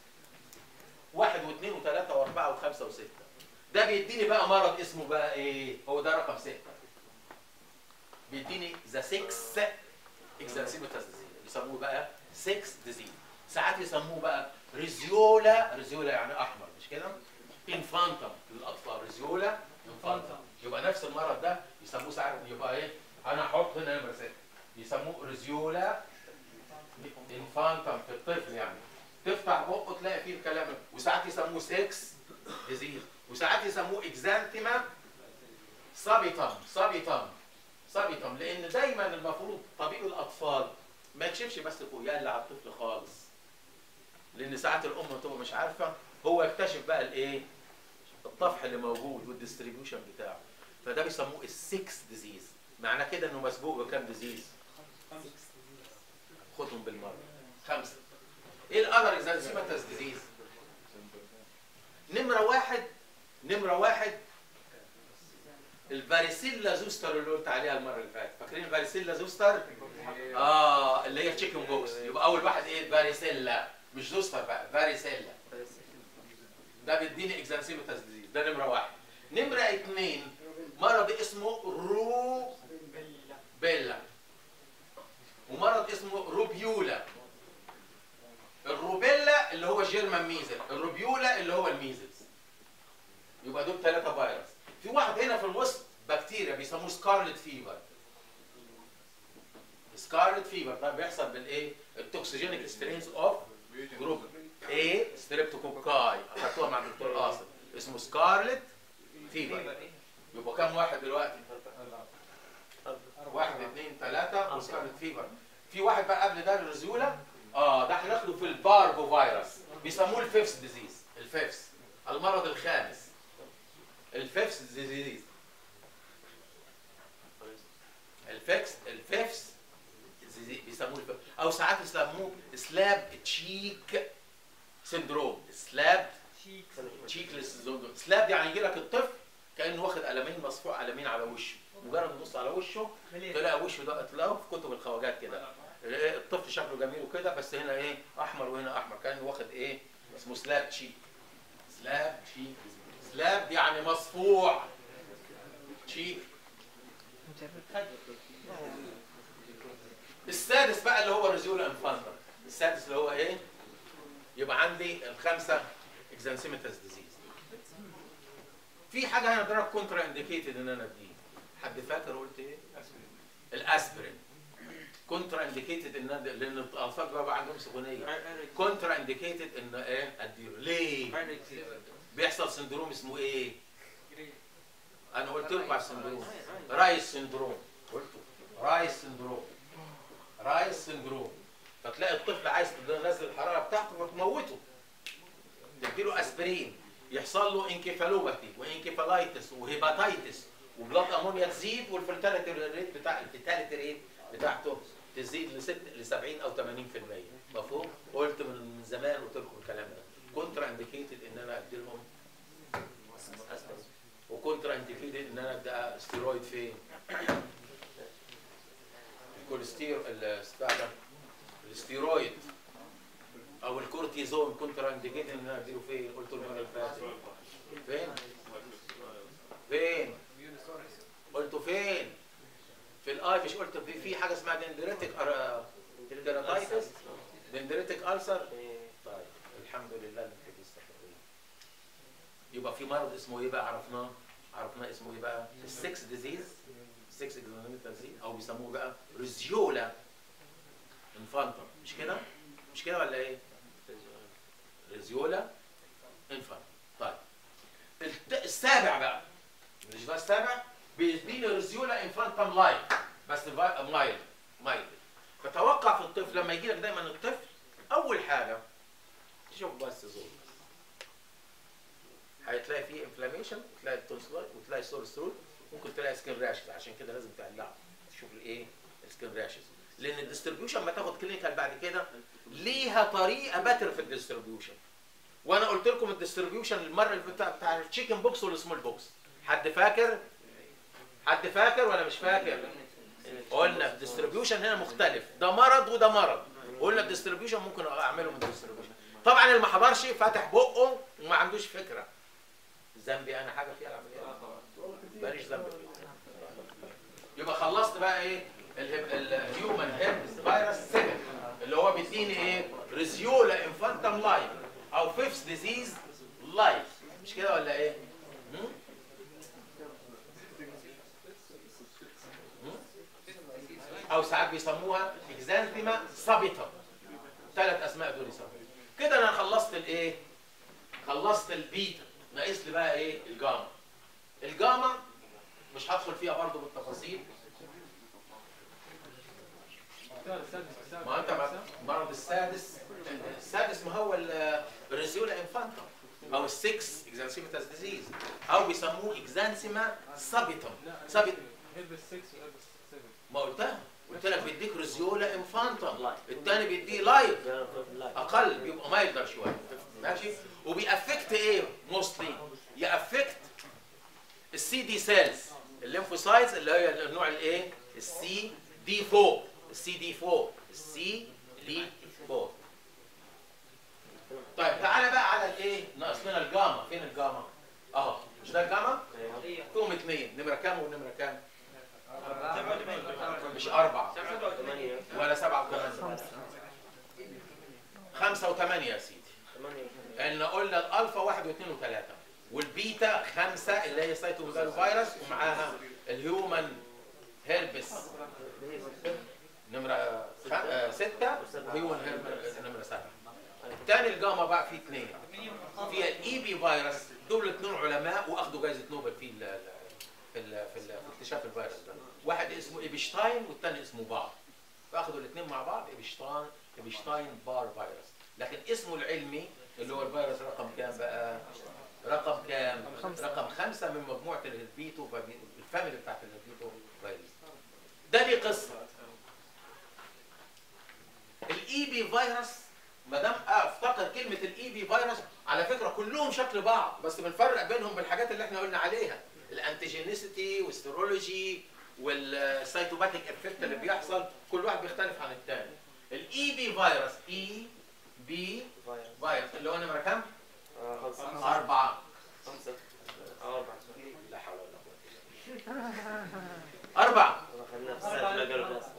1 و2 و3 و4 و5 و6. ده بيديني بقى مرض اسمه بقى ايه؟ هو ده رقم 6. بيديني ذا 6 اكزانسيمتاس ديزيز، بيسموه بقى 6 ديزيز. ساعات يسموه بقى ريزيولا، ريزيولا يعني احمر مش كده؟ انفانتم للاطفال، ريزيولا انفانتم. يبقى نفس المرض ده يسموه ساعات، يبقى ايه؟ انا هحط هنا نمره 6، يسموه ريزيولا انفانتم في الطفل، يعني تفتح بقه تلاقي فيه الكلام. وساعات يسموه 6 ديزيز، وساعات يسموه اكزانتيما سابيتم. سابيتم لان دايما المفروض طبيب الاطفال ما يكشفش بس فوقيها اللي على الطفل خالص، لان ساعات الام تبقى مش عارفه، هو يكتشف بقى الايه؟ الطفح اللي موجود والديستريبيوشن بتاعه. فده بيسموه السكس ديزيز. معنى كده انه مسبوق بكام ديزيز؟ 5. خدهم بالمره 5. ايه الاذر اكزانسيمتاس ديزيز؟ نمره واحد الفاريسيلا زوستر اللي قلت عليها المره اللي فاتت، فاكرين الفاريسيلا زوستر؟ اللي هي تشيكن بوكس. يبقى اول واحد ايه؟ فاريسيلا، مش زوستر بقى، فاريسيلا. ده بيديني اكزانسيمتاس ديزيز، ده نمره 1. نمره 2 مرض اسمه روبيلا، ومرض اسمه روبيولا. الروبيلا اللي هو جيرمان ميزل، الروبيولا اللي هو الميزلز. يبقى دول 3 فيروس. في واحد هنا في الوسط بكتيريا بيسموه سكارلت فيفر. سكارلت فيفر ده بيحصل بالايه؟ التوكسيجينيك سترينز اوف جروب ايه؟ ستريبتوكوكاي، اخدتوها مع الدكتور قاسم، اسمه سكارلت فيفر. يبقى كام واحد دلوقتي؟ 1 2 3 وسكارلت فيفر. في واحد بقى قبل ده الرزوله، ده هناخده في الباربو فيروس، بيسموه الفيفث ديزيز. الفيفث، المرض الخامس، الفيفث ديزيز. الفيفث بيسموه الفيفث، او ساعات يسموه سلاب تشيك سندروم. سلاب تشيك سندروم. سلاب يعني يجي لك الطفل كانه واخد قلمين، مصفوع قلمين على وشه، مجرد ما تبص على وشه تلاقي وشه ده، تلاقوه في كتب الخواجات كده، الطفل شكله جميل وكده، بس هنا ايه؟ احمر وهنا احمر، كانه واخد ايه؟ اسمه سلاب تشيك. سلاب تشيك. سلاب يعني مصفوع، تشيك. السادس بقى اللي هو ريزيولا انفانتا. السادس اللي هو ايه؟ يبقى عندي ال5 اكزانسيمتاس ديزيز. في حاجه هنا دراج كونترا انديكيتد ان انا اديه. حد فاكر قلت ايه؟ الاسبرين. كونترا انديكيتد ان لان الاطفال بقى عندهم سخونيه. كونترا انديكيتد ان ايه؟ اديله. ليه؟ بيحصل سندروم اسمه ايه؟ انا قلت لكم على السندروم، رايس سندروم. قلته رايس سندروم. رايس سندروم. فتلاقي الطفل عايز تنزل الحراره بتاعته فتموته، تديله اسبرين، يحصل له انكفالوباثي وانكفالايتس وهيباتايتس وبلاد امونيا تزيد، والفيرتاليتي ريت بتاعته تزيد ل 70 او 80%. مفهوم؟ قلت من زمان، قلت لكم الكلام ده. كونترا انديكيتد ان انا ادي لهم وكونترا انديكيتد ان انا ابدا ستيرويد فين؟ الستيرويد او الكورتيزون كونترا انديكيتد ان انا اديله فين؟ قلت المره اللي فاتت. فين؟ قلته فين؟ في الاي. مش قلت في حاجه اسمها دندريتك كيراتايتس، دندريتك ألسر. طيب الحمد لله انك بتستفيد. يبقى في مرض اسمه ايه بقى؟ عرفناه اسمه ايه بقى؟ السكس ديزيز، السكس اكزونوميتال ديزيز، او بيسموه بقى ريزيولا انفانتم. مش كده ولا ايه؟ ريزيولا انفانتم. طيب السابع بقى، مش ده السابع، بيديني ريزيولا انفانتم لايت، بس مايل. فتوقع في الطفل لما يجي لك دايما الطفل اول حاجه تشوف بس زور، هتلاقي فيه انفلاميشن، وتلاقي التونسلايت، وتلاقي سور ثروت، ممكن تلاقي سكين راشز. عشان كده لازم تقلعه تشوف الايه؟ السكين راشز. لان الديستريبيوشن ما تاخد كلينيكال بعد كده ليها طريقه باتر في الديستريبيوشن. وانا قلت لكم الديستريبيوشن المره اللي بتاع التشيكن بوكس والسمول بوكس. حد فاكر ولا مش فاكر؟ قلنا الديستريبيوشن هنا مختلف، ده مرض وده مرض. قلنا الديستريبيوشن ممكن اعمله من الديستريبيوشن. طبعا اللي ما حضرش فاتح بقه وما عندوش فكره. ذنبي انا حاجه فيها العمليه؟ ماليش ذنب فيها. يبقى خلصت بقى ايه؟ الهيومن هيربس فيروس 7 اللي هو بيديني ايه؟ ريزيولا انفانتم لايف او فيفث ديزيز لايف. مش كده ولا ايه؟ او ساعات بيسموها اكزانثيما سابيتم. 3 اسماء دول يسموها كده. انا خلصت الايه؟ خلصت البيتا. ناقص لي بقى ايه؟ الجاما مش هدخل فيها برضه بالتفاصيل. ما انت المرض السادس ما هو الريزيولا انفانتم او السكس اكزانثيماتس ديزيز، او بيسموه اكزانثيما سابيتم. ما قلت لك بيديك ريزيولا انفانتم، الثاني بيديه لايت اقل، بيبقى مايلدر شويه. ماشي. وبيأفكت ايه موستلي؟ يأفكت السي دي سيلز، الليمفوسايتس اللي هي النوع الايه؟ السي دي 4. طيب تعالى بقى على الايه؟ ناقص لنا الجاما. فين الجاما؟ اهو. مش ده الجاما؟ فيهم 2. نمره كام ونمره كام؟ مش 4 ولا 7 و8. 5 و8 يا سيدي. ان قلنا الالفا 1 و2 و3، والبيتا 5 اللي هي سايتوميجالو فيروس، ومعاها الهيومن هيربس نمره 6 وهيومن هيربس نمره 7. الثاني الجاما بقى فيه 2، فيها الاي بي فيروس. دول 2 علماء واخدوا جائزه نوبل في اكتشاف الفيروس ده. واحد اسمه ايبشتاين والثاني اسمه بار. فاخدوا الاثنين مع بعض ايبشتاين بار فيروس. لكن اسمه العلمي اللي هو الفيروس رقم كام بقى؟ رقم كام؟ رقم 5 من مجموعه الهربيتو، الفاميلي بتاعت الهربيتو فيروس. ده ليه قصه. الاي بي فيروس، ما دام افتكر كلمه الاي بي فيروس، على فكره كلهم شكل بعض، بس بنفرق بينهم بالحاجات اللي احنا قلنا عليها، الانتيجينيسيتي والستيرولوجي والسيتوباتيك افكت اللي بيحصل. كل واحد بيختلف عن الثاني. الاي بي فيروس، اي بي فيروس اللي هو نمره كام؟ 4. 5 لا حول ولا قوه الا بالله. 4.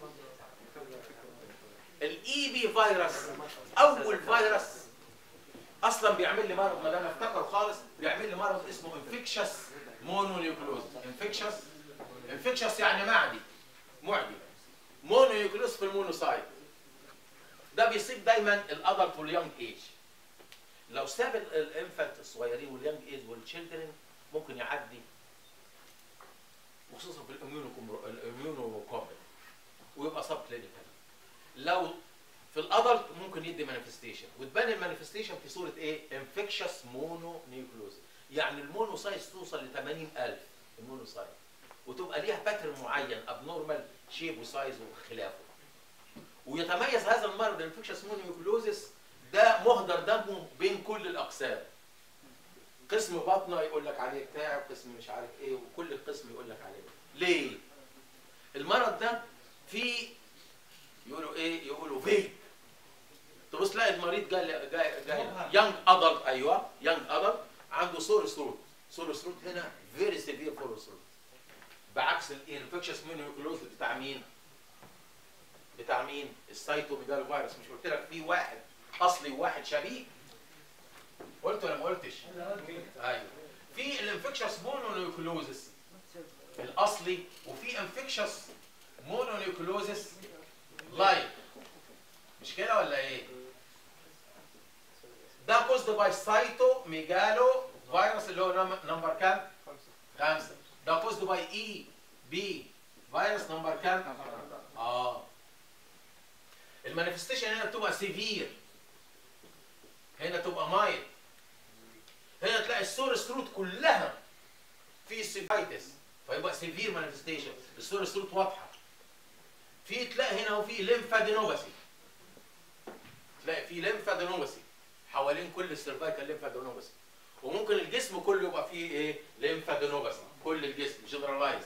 الاي بي فيروس اول فيروس اصلا بيعمل لي مرض، ما دام افتكر خالص، بيعمل لي مرض اسمه انفكشس مونونيوكلوز. انفكشس يعني معدي. مونونيوكلوز في المونوسايت. ده بيصيب دايما الادلت واليونج ايج. لو ساب الانفانت الصغيرين واليونج ايج والتشيلدرن ممكن يعدي، وخصوصا في الاميونو كومبت، ويبقى سب كلينيكال. لو في الادلت ممكن يدي مانيفستيشن، وتبان المانيفستيشن في صوره ايه؟ انفكشس مونونيوكلوز. يعني المونوسايتس توصل ل 80,000 المونوسايت، وتبقى ليها باترن معين ابنورمال شيب وسايز وخلافه. ويتميز هذا المرض الانفكشس مونونيوكلوزيس ده مهدر دمه بين كل الاقسام. قسم بطنه يقول لك عليه بتاع، وقسم مش عارف ايه، وكل قسم يقول لك عليه. ليه؟ المرض ده فيه يقولوا ايه؟ يقولوا فيج. تبص تلاقي المريض جاي يانج ادلت، ايوه يانج ادلت عنده سور ثروت. سور ثروت هنا فيري سيفير سور ثروت، بعكس الانفكشس مونونيوكلوزيس بتاع مين؟ بتاع مين؟ السايتوميجالو فيروس. مش قلت لك في واحد اصلي وواحد شبيه؟ قلت ولا ما قلتش؟ ايوه. في الانفكشس مونونيوكلوزيس الاصلي، وفي انفكشس مونونيوكلوزيس لايت، مش كده ولا ايه؟ ده كوزد باي سايتوميجالو فيروس اللي هو نمبر كام؟ 5. ده كوزد باي اي بي فيروس نمبر كام؟ المانيفستيشن هنا بتبقى سيفير، هنا تبقى مايل. هنا تلاقي السور ستروت كلها في سيفايتس فيبقى سيفير مانيفستيشن، السور ستروت واضحه. في تلاقي هنا وفي ليمفادينوباثي، تلاقي في ليمفادينوباثي حوالين كل السيرفايكال ليمفادينوباثي. وممكن الجسم كله يبقى فيه ايه؟ ليمفادينوباثي، كل الجسم جنرالايزد.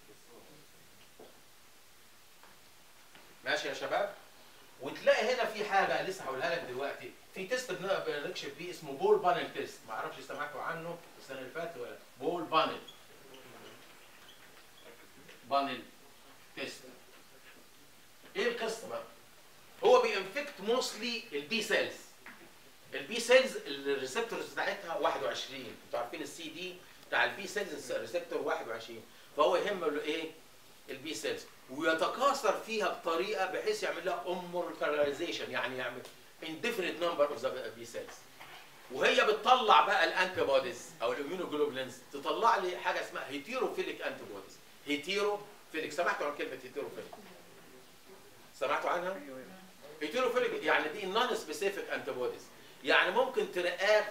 ماشي يا شباب؟ وتلاقي هنا في حاجه لسه هقولها لك دلوقتي، في تيست بنكشف بيه اسمه بول بانل تيست، ما اعرفش سمعتوا عنه السنه اللي فاتت ولا؟ بول بانل تيست. ايه القصه بقى؟ هو بينفكت موستلي البي سيلز. البي سيلز الريسبتورز بتاعتها 21، انتوا عارفين السي دي بتاع البي سيلز الريسبتور 21، فهو يهمه ايه؟ البي سيلز، ويتكاثر فيها بطريقه بحيث يعمل لها امورتاليزيشن، يعني يعمل indefinite number of the B cells. وهي بتطلع بقى الانتي بوديز او الاميونوجلوبولينز، تطلع لي حاجه اسمها هيتيروفيليك انتي بوديز. هيتيروفيليك، سمعتوا عن كلمه هيتيروفيليك؟ سمعتوا عنها؟ هيتيروفيليك يعني دي نون سبيسيفيك انتي بوديز، يعني ممكن ترياكت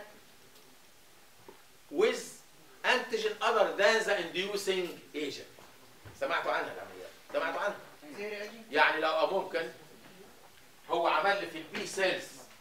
with antigen other than the inducing agent. سمعتوا عنها العمليات؟ سمعتوا عنها؟ يعني لو ممكن هو عمل لي في البي سيلز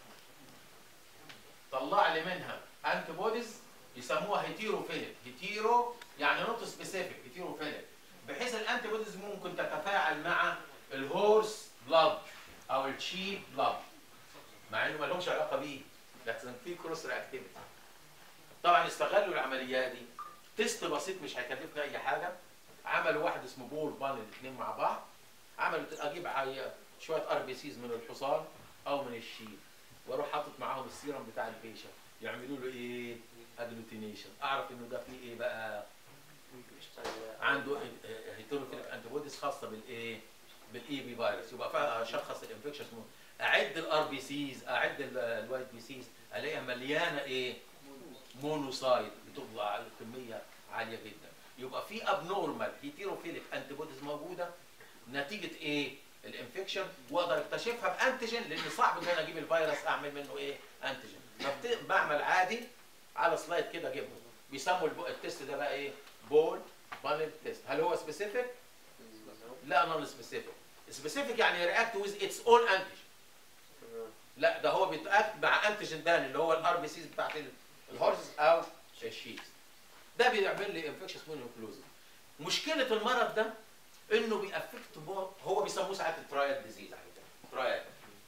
طلع لي منها انتي بوديز يسموها هيتيروفيليك. هيتيرو يعني نوت سبيسيفيك، هيتيروفيليك، بحيث الانتي بوديز ممكن تتفاعل مع الهورس بلاد او الشيب بلاد، مع انه ما لهمش علاقه بيه، لكن في كروس رياكتيفيتي. طبعا استغلوا العمليه دي، تيست بسيط مش هيكلفنا اي حاجه. عملوا واحد اسمه بول بانل، الاثنين مع بعض. عملوا اجيب شويه ار بي سيز من الحصان او من الشيب، واروح حاطط معاهم السيرم بتاع البيشنت، يعملوا له ايه؟ اجلوتينيشن. اعرف انه ده فيه ايه بقى؟ عنده هيتيروفيليك انتي بوديز خاصه بالايه؟ بالاي بي فيروس. يبقى فيها اشخص الانفكشن. اعد الار بي سيز، اعد الوايت بي سيز، الاقيها مليانه ايه؟ مونوسايت، بتطلع كميه عاليه جدا. يبقى في ابنورمال هيتيروفيليك انتي بوديز موجوده نتيجه ايه؟ الانفكشن، واقدر اكتشفها بانتيجين، لان صعب ان انا اجيب الفيروس اعمل منه ايه؟ انتيجين. بعمل عادي على سلايد كده اجيبه. بيسموا التيست ده بقى ايه؟ بول بانل تيست. هل هو سبيسيفيك؟ لا، نون سبيسيفيك. سبيسيفيك يعني رياكت ويز اتس اون انتيجين. لا، ده هو بيتاكت مع انتيجين تاني اللي هو الار بي سيز بتاعت الهورسز او الشيز. ده بيعمل لي انفكشن مونونيوكلوزيس. مشكله المرض ده انه بيأفكت هو بيسموه ساعات الترايد ديزيز. على فكره ترايد.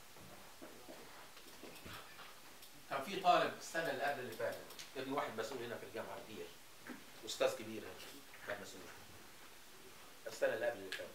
كان في طالب السنه اللي قبل اللي فاتت، ابن واحد مسؤول هنا في الجامعه كبير، استاذ كبير هنا كان مسؤول السنه اللي قبل اللي فاتت،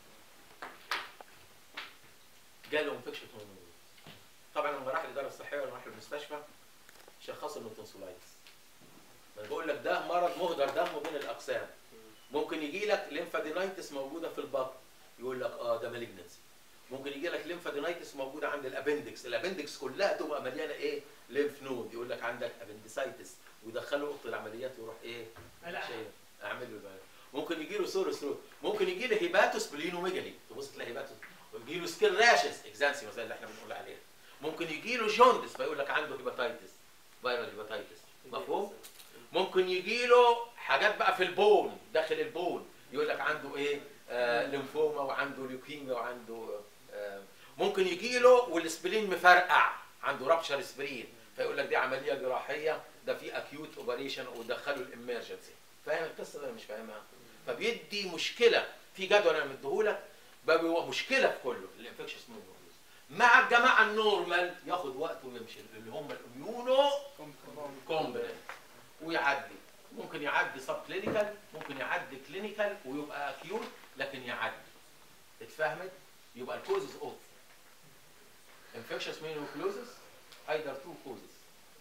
جاله انفكشن مونونيوكلوزيس. طبعا لما راح الاداره الصحيه ولا راح المستشفى شخصوا انه تونسولايتس. انا بقول لك ده مرض مهدر دمه بين الاقسام. ممكن يجي لك ليمفادينايتس موجوده في البطن، يقول لك ده مالجنسي. ممكن يجي لك ليمفادينايتس موجوده عند الابندكس، الابندكس كلها تبقى مليانه ايه؟ ليمف نود، يقول لك عندك ابندسايتس، ويدخله اوضه العمليات ويروح ايه؟ شيء اعمل له البيان. ممكن يجي له سور ثروت، ممكن يجي له هيباتوسبلينوميجالي، تبص تلاقي هيباتوس، ويجي له سكين راشز اكزانسيما زي اللي احنا بنقول عليها. ممكن يجي له جوندس فيقول لك عنده هيباتايتس، فيرال هيباتايتس، مفهوم؟ ممكن يجي له حاجات بقى في البون، داخل البون يقول لك عنده ايه؟ ليمفوما وعنده ليوكيميا وعنده ممكن يجي له والسبرين مفرقع، عنده رابشر سبرين، فيقول لك دي عمليه جراحيه، ده في اكيوت اوبريشن ودخله الامرجنسي. فاهم القصه ولا مش فاهمها؟ فبيدي مشكله في جدول انا مديهولك، بيبقى مشكله في كله الانفكشس مونونيوكلوز. مع الجماعه النورمال ياخد وقته ويمشي، اللي هم الاميونو كومبلنت، ويعدي. ممكن يعدي سب كلينيكال، ممكن يعدي كلينيكال ويبقى اكيوت، لكن يعدي. اتفهمت؟ يبقى الكوزز اوف infectious mononucleosis either two causes.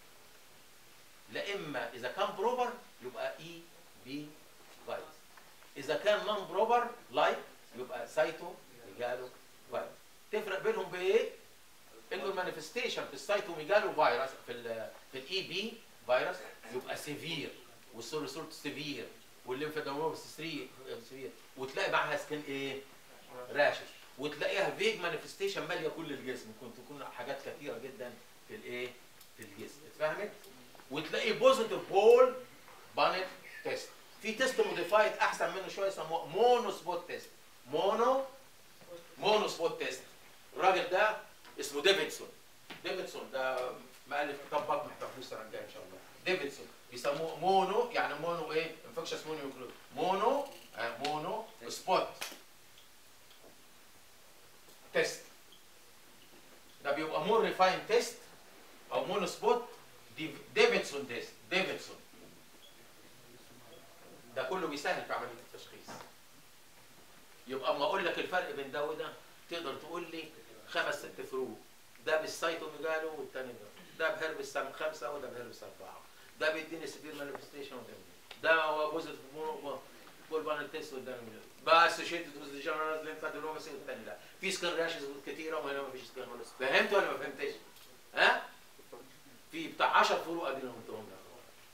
لا اما اذا كان بروبر يبقى اي بي فيروس، اذا كان نون بروبر لايك يبقى سايتو ميجالو فيروس. تفرق بينهم بايه؟ انه المانيفستيشن في السايتو ميجالو فيروس في الاي بي فيروس يبقى سيفير، والسورسورت سيفير، والليمفادينوباثي سيفير، وتلاقي معاها سكين ايه؟ راشش، وتلاقيها فيج مانيفستيشن ماليه كل الجسم، ممكن تكون حاجات كثيره جدا في الايه؟ في الجسم. اتفهمت؟ وتلاقي بوزيتيف بول بانت تيست. في تيست موديفايد احسن منه شويه يسموه مونو سبوت تيست. مونو سبوت تيست. الراجل ده اسمه ديفيدسون. ديفيدسون ده مؤلف كتاب بطن هتاخدوه السنه الجايه ان شاء الله. ديفيدسون بيسموه مونو، يعني مونو ايه؟ انفكشس مونونيوكلوز. مونو سبوت تيست. ده بيبقى مور ريفاين تيست او مونو سبوت. ديفيدسون تيست. ديفيدسون ده كله بيسهل في عمليه التشخيص. يبقى اما اقول لك الفرق بين ده وده تقدر تقول لي 5 6 فروق. ده بالسايتوميجالو والثاني ده بهربس 5 وده بهربس 4. ده بيديني سيفير مانيفستيشن ده هو بوزيتيف بول بانل تيست وده بس شيتد وذ جنرال ليمفادينوباثي والثاني لا. في سكان راشز كتيره وهنا ما فيش سكان خالص. فهمت ولا ما فهمتش؟ ها؟ في بتاع 10 فروق ادي انا قلتهم لك.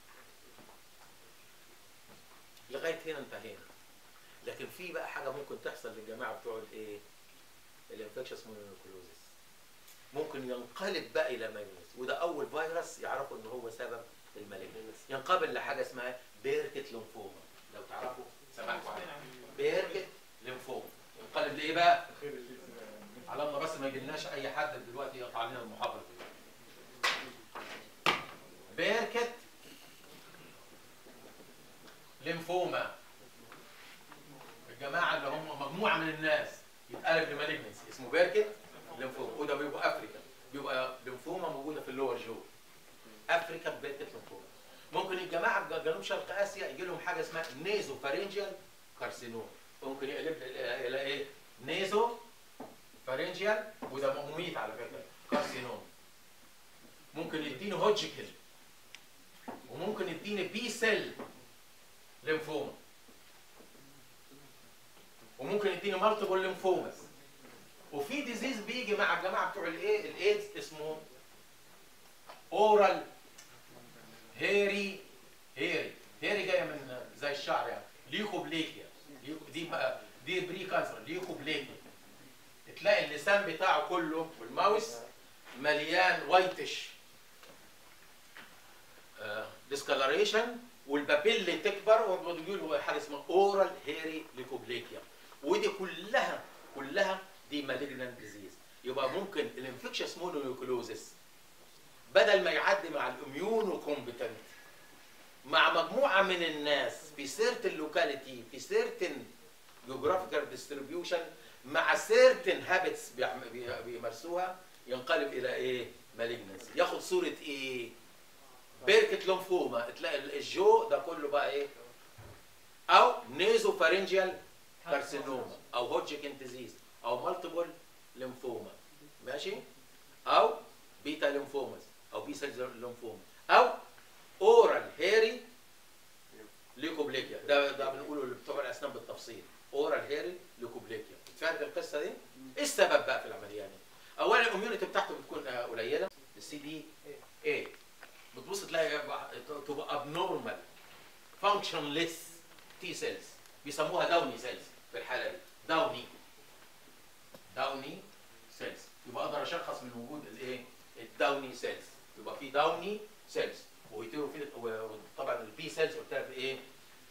لغايه هنا انتهينا. لكن في بقى حاجه ممكن تحصل للجماعه بتوع الايه؟ الانفكشس مونونيوكلوزيس. ممكن ينقلب بقى الى مالجنس، وده اول فيروس يعرفوا ان هو سبب المالجنس. ينقلب لحاجه اسمها بيركت ليمفوما، لو تعرفوا سمعتوا عنها. بيركت ليمفوما ينقلب لايه بقى؟ على الله بس ما يجيلناش اي حد دلوقتي يقطع لنا المحاضره دي. بيركت ليمفوما، الجماعه اللي هم مجموعه من الناس يتقلب لمالجنس اسمه بيركت ليمفوما، وده بيبقى افريكا، بيبقى ليمفوما موجوده في اللور جو. افريكا بيركت ليمفوما. ممكن الجماعه جنوب شرق اسيا يجي لهم حاجه اسمها نيزو فارنجيال كارسينوم، ممكن يقلب الى ايه؟ نيزو فارنجيال، وده مميت على فكره كارسينوم. ممكن يديني هوجكن، وممكن يديني بي سيل ليمفوما، وممكن يديني مالتيبل ليمفوماس. وفي ديزيز بيجي مع الجماعه بتوع الايه؟ الايدز اسمه اورال هيري جايه من زي الشعر يعني، ليوكوبليكيا. دي بري كانسر ليوكوبليكيا. تلاقي اللسان بتاعه كله والماوس مليان وايتش ديسكالريشن، والبابيلي تكبر، وبيقولوا حاجه اسمها اورال هيري ليوكوبليكيا. ودي كلها دي مالجنانت ديزيز. يبقى ممكن الانفكشس مونونيوكلوزيس بدل ما يعدي مع الاميونو كومبتنت مع مجموعه من الناس في سيرتن لوكاليتي، في سيرتن جيوغرافيكال ديستريبيوشن، مع سيرتن هابتس بيمارسوها، ينقلب الى ايه؟ مالجنانسي. ياخد صوره ايه؟ بيركت ليمفوما، تلاقي الجو ده كله بقى ايه؟ او نيزو فارنجيال كارسينوما، او هوجكن ديزيز، او مالتيبل ليمفوما، ماشي؟ او بيتا ليمفوماس، او بي سيل ليمفوما، او اورال هيري ليوكوبليكيا. ده بنقوله بتوع الاسنان بالتفصيل، اورال هيري ليوكوبليكيا. فاهم القصه دي؟ ايه السبب بقى في العمليه دي؟ اولا الاميونيتي بتاعته بتكون قليله، السي دي اي بتبص تلاقي تبقى ابنورمال فانكشنليس تي سيلز، بيسموها داوني سيلز في الحاله دي. داوني سيلز. يبقى اقدر اشخص من وجود الايه؟ الداوني سيلز. يبقى في داوني سيلز، وطبعا البي سيلز قلت لك ايه؟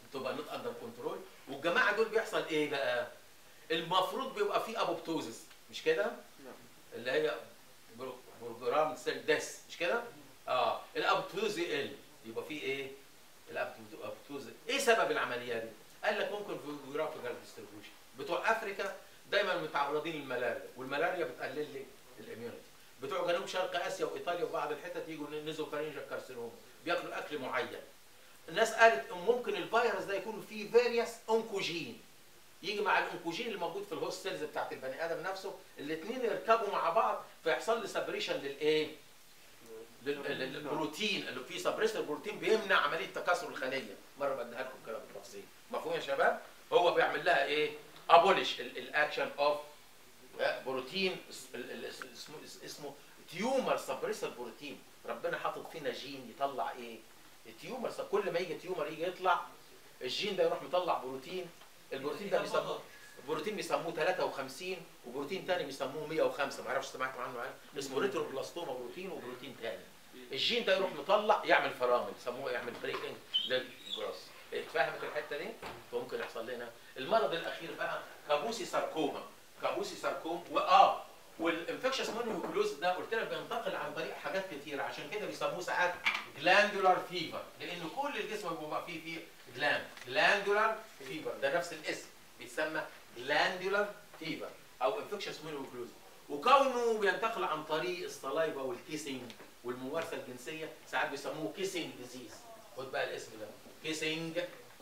تبقى نوت اندر كنترول. والجماعه دول بيحصل ايه بقى؟ المفروض بيبقى في ابوبتوزس مش كده؟ اللي هي بروجرام سيل ديس مش كده؟ الابوبتوز يقل، يبقى في ايه؟ الابوبتوز. ايه سبب العمليه دي؟ قال لك ممكن في جرافيكال ديستريبيوشن. بتوع افريكا دايما متعرضين للملاريا، والملاريا بتقلل لي الاميونيتي. بتوع جنوب شرق اسيا وايطاليا وبعض الحتت يجوا نيزوفارينجيال كارسينوما، بياكلوا اكل معين. الناس قالت ممكن الفيروس ده يكون فيه فيريوس اونكوجين، يجي مع الانكوجين اللي موجود في الهوست سيلز بتاعت البني ادم نفسه، الاثنين يركبوا مع بعض فيحصل لي سبريشن للايه؟ للبروتين اللي فيه سبريسر بروتين بيمنع عمليه تكاثر الخليه. مره بديها لكم كده بالتفصيل. مفهوم يا شباب؟ هو بيعمل لها ايه؟ ابولش الاكشن اوف بروتين اسمه تيومر سبريسر بروتين. ربنا حاطط فينا جين يطلع ايه؟ التيومر. كل ما يجي تيومر يجي يطلع الجين ده يروح مطلع بروتين. البروتين ده بيسموه بروتين بيسموه 53، وبروتين ثاني بيسموه 105، ما اعرفش سمعتوا عنه اسمه ريتروبلاستوما بروتين، وبروتين ثاني. الجين ده يروح مطلع يعمل فرامل، يسموه يعمل بريكنج للجراس. فهمت الحته دي؟ فممكن يحصل لنا المرض الاخير بقى كابوسي ساركوما. كابوسي ساركوما والانفكشس مونوكلوز ده قلت لك بينتقل عن طريق حاجات كتيره، عشان كده بيسموه ساعات جلاندولار فيفر، لان كل الجسم بيبقى فيه جلاندولار فيفر، ده نفس الاسم بيتسمى جلاندولار فيفر او انفكشس مونوكلوز. وكونه بينتقل عن طريق الصلايفه والكيسنج والممارسه الجنسيه ساعات بيسموه كيسنج ديزيز. خد بقى الاسم ده كيسنج.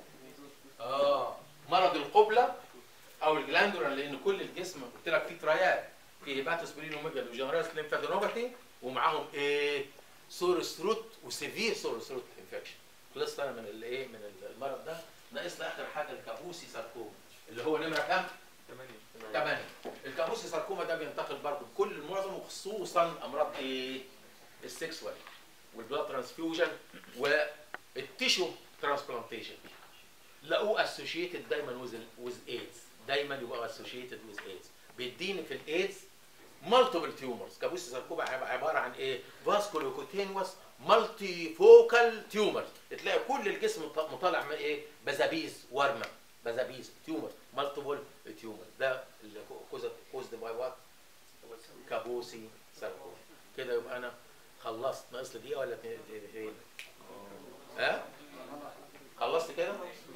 مرض القبله او الجلاندولار، لان كل الجسم قلت لك فيه تريات، في هيباتوسبلينوميجالي وجنرالس ليمفادينوباثي، ومعاهم ايه؟ سورس ثروت وسيفير سورس ثروت انفكشن. خلصنا من الايه؟ من المرض ده. ناقصنا اخر حاجه الكابوسي ساركوما اللي هو نمره كام؟ 8. الكابوسي ساركوما ده بينتقل برضه بكل معظمه، خصوصا امراض ايه؟ السكسوال والبلاد ترانسفيوجن والتيشو ترانسبلانتيشن. لقوه اسوشيتد دايما ويز ايدز، دايما يبقى اسوشيتد ويز ايدز. بيديني في الايدز مالتيبل تيومرز. كابوسي ساركوما عباره عن ايه؟ فاسكولوكوتينوس مالتي فوكال تيومرز. تلاقي كل الجسم مطالع من ايه؟ بزابيز ورمه، بزابيز تيومر، مالتيبل تيومر. ده اللي كوزد باي وات؟ كابوسي ساركوما. كده يبقى انا خلصت. ناقص لي دقيقه ولا 2 دقيقتين؟ خلصت كده؟